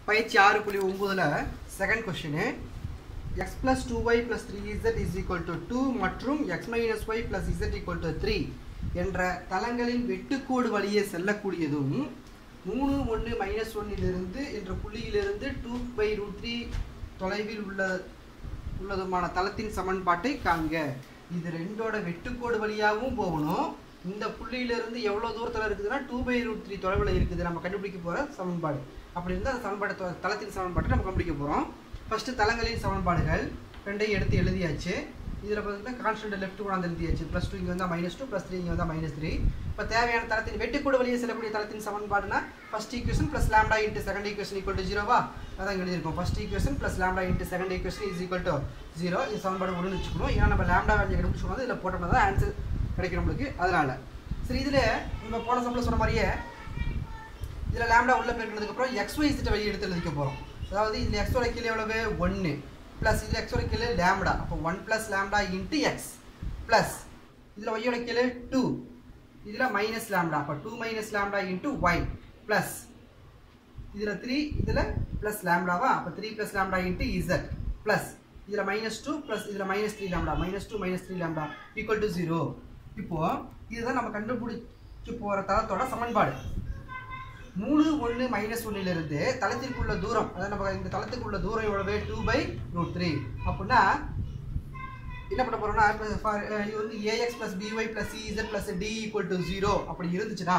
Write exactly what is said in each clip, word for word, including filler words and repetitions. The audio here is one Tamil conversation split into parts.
பயிற்சி ஆறு புள்ளி ஒன்பதுல second question x plus two y plus three z is equal to two மற்றும் x minus y plus z equal to three என்ற தளங்களின் வெட்டுக்கோடு வழியே செல்லக்கூடியதும் மூணு ஒன்று மைனஸ் ஒன்னிலிருந்து என்ற புள்ளியிலிருந்து டூ பை ரூட் த்ரீ தொலைவில் உள்ள உள்ளதுமான தளத்தின் சமன்பாட்டை காண்க. இது ரெண்டோட வெட்டுக்கோடு வழியாகவும் போகணும். இந்த புள்ளியிலிருந்து எவ்வளோ தூரத்தில் இருக்குதுன்னா டூ பை ரூட் த்ரீ தொலைவில் இருக்குது. நம்ம கண்டுபிடிக்க போகிற சமன்பாடு அப்படி இருந்தால் அந்த சமன்பாடு தளத்தின் சமன்பாட்டை நம்ம கண்டுபிடிக்க போகிறோம். ஃபஸ்ட்டு தளங்களின் சமன்பாடுகள் ரெண்டையும் எடுத்து எழுதியாச்சு. இதில் பார்த்தீங்கன்னா கான்ஸ்டன்ட் லெஃப்ட் கொண்டாந்து எழுதியாச்சு. ப்ளஸ் டூ இங்கே வந்தால் மைனஸ் டூ, ப்ளஸ் த்ரீ இங்கே வந்தால் மைனஸ் த்ரீ. இப்போ தேவையான தளத்தின் வெட்டுக்கூட வழியே செல்லக்கூடிய தளத்தின் சமன்பாடுனா first equation plus lambda into second equation equal to ஜீரோவா அதான் எழுதியிருக்கோம். First equation plus lambda into second equation is equal to zero. இது சமன்பாடு ஒன்று வச்சுக்கணும். ஏன்னா நம்ம லாம்டா வேல்யூ கண்டுபிடிச்சோம் இதில் போட்டோம்னா தான் ஆன்சர் கிடைக்கும் நம்மளுக்கு. அதனால் சரி, இதில் நம்ம போன சம்பளம் சொன்ன மாதிரியே இதில் லாம்டா உள்ள பெருக்கினதுக்கப்புறம் எக்ஸ் ஒய் இசட்டை வெளியே எடுத்து எழுதிக்க போகிறோம். அதாவது இதில் எக்ஸோட கீழே எவ்வளவு ஒன்று ப்ளஸ் இதில் எக்ஸோட கீழே லேம்டா, அப்போ one plus lambda into x plus இதில் ஒய்யோட கீழே டூ, இதில் மைனஸ் லேம்டா, அப்போ two minus lambda into y plus இதில் த்ரீ, இதில் ப்ளஸ் லேம்டாவா, அப்போ three plus lambda into z plus இதில் மைனஸ் டூ ப்ளஸ் இதில் minus three lambda, minus two minus three lambda equal to zero. இப்போது இதுதான் நம்ம கண்டுபிடிச்சி போகிற தளத்தோட சமன்பாடு. மூணு ஒன்று மைனஸ் ஒன்னிலிருந்து தளத்திற்குள்ள தூரம், அதாவது நம்ம இந்த தளத்துக்குள்ள தூரம் எவ்வளவு டூ பை ரூட் த்ரீ. அப்படின்னா என்ன பண்ண போறோம்னா இது வந்து ஏஎக்ஸ் பிளஸ் பிஒய் பிளஸ் சிஇசட் plus d equal to zero அப்படி இருந்துச்சுன்னா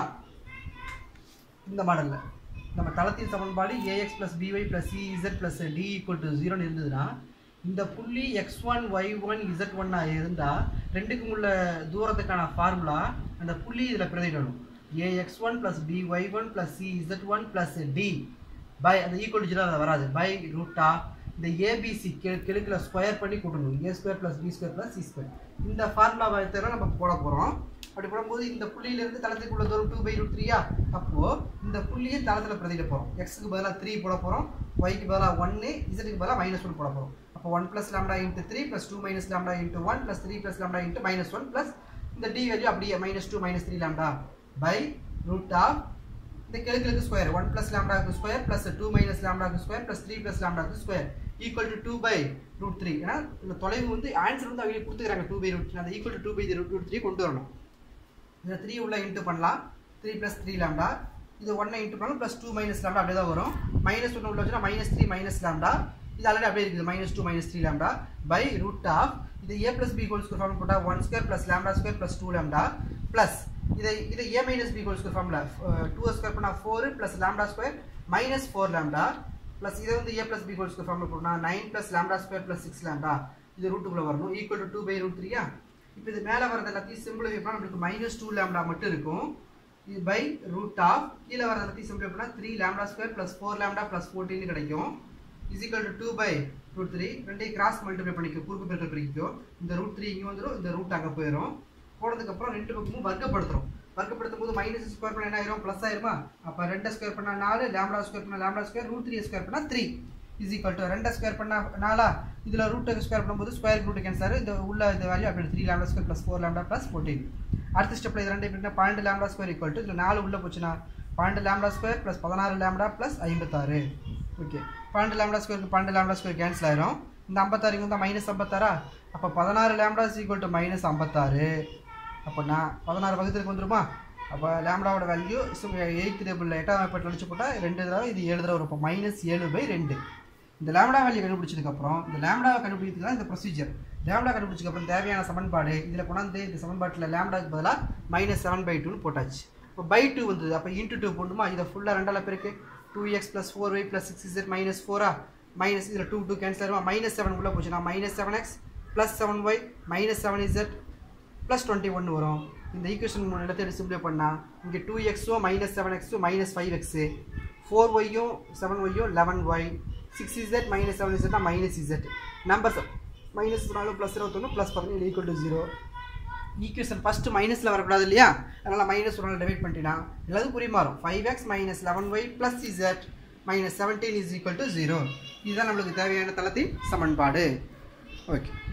இந்த மாடலில் நம்ம தளத்தின் சமன்பாடு ஏஎக்ஸ் பிளஸ் பிஒய் பிளஸ் சிஇசட் பிளஸ் டி ஈக்குவல் டு ஜீரோன்னு இருந்ததுன்னா இந்த புள்ளி x one y one z ஒன்னாக இருந்தால் ரெண்டுக்கும் உள்ள தூரத்துக்கான ஃபார்முலா அந்த புள்ளி இதில் பிரதிடணும். a x one plus b y one plus c z one plus d by அந்த ஈக்குவல் டு ஜீரோ அதில் வராது பை ரூட் ஆஃப் இந்த ஏபிசி கிழக்கில் ஸ்கொயர் பண்ணி கூட்டணும். A square plus b square plus c square. இந்த ஃபார்முலாவை தவிர நம்ம போட போகிறோம். அப்படி போடும்போது இந்த புள்ளியிலேருந்து தளத்துக்குள்ள தூரம் டூ பை ரூட் த்ரீயா, அப்போது இந்த புள்ளியை தளத்தில் பிரதிட போகிறோம். எக்ஸுக்கு பதிலாக த்ரீ போட போகிறோம், ஒய்க்கு பதிலாக ஒன்று, இசட்டுக்கு பதிலாக மைனஸ் ஒன் போட போகிறோம். அப்போ one plus lambda into three plus two minus lambda into one plus three plus lambda into minus one plus இந்த டி வேல்யூ அப்படியே minus two minus three lambda by root of இந்த கிழக்கிழக்கு ஸ்கொயர் ஒன் ப்ளஸ் லாம்டாக்கு ஸ்கொயர் ப்ளஸ் டூ மைனஸ் லாம்டாக்கு ஸ்கொயர் ப்ளஸ் த்ரீ ப்ளஸ் லாம்டாக்கு square equal to two by root three. ஏன்னா இந்த தொலைவு வந்து ஆன்சர் வந்து அவங்க கொடுத்துக்கிறாங்க டூ பை ரூட் த்ரீ, அந்த equal to two by root root three கொண்டு வரணும். இந்த த்ரீ உள்ள இன்ட்டு பண்ணலாம், த்ரீ ப்ளஸ் த்ரீ லாம்டா, இது ஒன்னை இன்ட்டு பண்ணலாம் ப்ளஸ் டூ மைனஸ் லாம்டா அப்படியே தான் வரும். மைனஸ் ஒன்று உள்ள வச்சுன்னா மைனஸ் த்ரீ மைனஸ் லாம்டா, இது ஆல்ரெடி அப்படியே இருக்குது minus two minus three lambda by root of இது a plus b whole square form போட்டால் one square plus lambda square plus two lambda plus இதை இதை a minus b whole square formula two square பண்ணால் four plus lambda square minus four lambda plus இதை வந்து a plus b whole square formula போட்டோம்னா nine plus lambda square plus six lambda இது ரூட்டுக்குள்ளே வரணும் equal to two by root த்ரீயா. இப்போ இது மேலே வரது எல்லாத்தையும் சிம்பிளிஃபை பண்ணால் நம்மளுக்கு மைனஸ் டூ லாம்டா மட்டும் இருக்கும். இது பை ரூட் ஆஃப் கீழே வரது எல்லாத்தையும் சிம்பிளிஃபை பண்ணால் three lambda square plus four lambda plus fourteen கிடைக்கும். Is equal to two by root three. ரெண்டையும் கிராஸ் மல்டிப்ளை பண்ணிக்கோ, குறுக்கு பெருக்கல் பிரிக்கும். இந்த ரூட் த்ரீ இங்கே வந்துடும், இந்த ரூட் அங்கே போயிடும். போனதுக்கப்புறம் ரெண்டு பக்கமும் வர்க்கப்படுத்துகிறோம். வர்க்கப்படுத்தும் போது மைனஸ் ஸ்கொயர் பண்ணால் என்ன ஆயிரும் ப்ளஸ் ஆயிருமா. அப்போ ரெண்டை ஸ்கொயர் பண்ணால் நாலு, லேம்டா ஸ்கொயர் பண்ணால் lambda square, root three square பண்ணால் த்ரீ இஸ் ஈக்குவல் டு ரெண்டை ஸ்கொயர் பண்ணால் நாலா, இதில் ரூட்டை ஸ்கொயர் பண்ணும்போது ஸ்கொயர் ரூட் கேன்சர் இந்த உள்ள இந்த வேல்யூ அப்படி three lambda square plus four lambda plus fourteen. அடுத்த ஸ்டெப்பில் இது ரெண்டு எப்படின்னா பன்னெண்டு லேம்டா ஸ்கொயர் ஈக்குவல் டு இதில் நாலு உள்ள போச்சுன்னா பன்னெண்டு லேம்டா ஸ்கொயர் ப்ளஸ் பதினாறு லேம்டா ப்ளஸ் ஐம்பத்தாறு. ஓகே, பன்னெண்டு லேம்டா ஸ்கொயருக்கு பன்னெண்டு லேம்டா ஸ்கொயர் கேன்சல் ஆயிரும். இந்த ஐம்பத்தாறு இங்கே வந்து மைனஸ் ஐம்பத்தாறா, அப்போ பதினாறு lambda is equal to minus ஐம்பத்தாறு. அப்படின்னா பதினாறு பக்கத்துக்கு வந்துருமா. அப்போ லேம்டாவோட வேல்யூ எயித் டேபிளில் எட்டாம் வாய்ப்பாட்டில் அடிச்சு போட்டால் ரெண்டு தடவை இது ஏழு தடவை இருக்கும், மைனஸ் ஏழு பை ரெண்டு. இந்த லேம்டா வேல்யூ கண்டுபிடிச்சதுக்கப்புறம் இந்த லேம்டாவை கண்டுபிடிக்கிறது தான் இந்த ப்ரொசீஜர். லேம்டா கண்டுபிடிச்சதுக்கப்புறம் தேவையான சமன்பாடு இதில் கொண்டாந்து இந்த சமன்பாட்டில் லேம்டாக்கு பதிலாக மைனஸ் செவன் பை டூன்னு போட்டாச்சு. இப்போ பை டூ வந்தது, அப்போ இன்ட்டு டூ போடணுமா. இதை ஃபுல்லாக ரெண்டால் பேருக்கு two x plus four y plus six z minus ஃபோரா மைனஸ் இதில் டூ டூ கேன்சல் ஆகுமா. மைனஸ் செவன் உள்ள போச்சுன்னா minus seven x plus seven y minus seven z plus twenty one வரும். இந்த ஈக்குவேஷன் மூணு இடத்தை சிம்பிளை பண்ணால் இங்கே டூ எக்ஸும் மைனஸ் செவன் எக்ஸும் மைனஸ் ஃபைவ் எக்ஸு, ஃபோர் ஒய்யும் செவன் ஒய்யும் eleven y, six z minus seven இசட்னா மைனஸ் இசட். நம்பர்ஸ் மைனஸ் நாலு ப்ளஸ் இருபத்தொன்று ப்ளஸ் பதினேழு equal to zero. Equation first மைனஸில் வரக்கூடாது இல்லையா, அதனால் மைனஸ் ஒரு நாள் டிவைட் பண்ணிட்டீங்கன்னா எல்லாத்துக்கும் குறி மாறும். Five x minus eleven y plus z minus seventeen is equal to zero. இதுதான் நம்மளுக்கு தேவையான தளத்தின் சமன்பாடு. ஓகே.